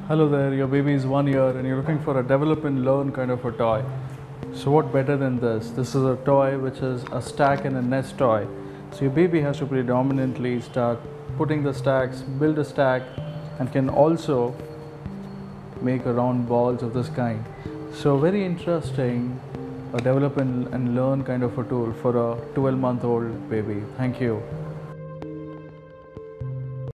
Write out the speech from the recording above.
Hello there, your baby is 1 year and you're looking for a develop and learn kind of a toy. So what better than this? This is a toy which is a stack and a nest toy. So your baby has to predominantly start putting the stacks, build a stack, and can also make a round balls of this kind. So very interesting, a develop and learn kind of a tool for a 12-month-old baby. Thank you.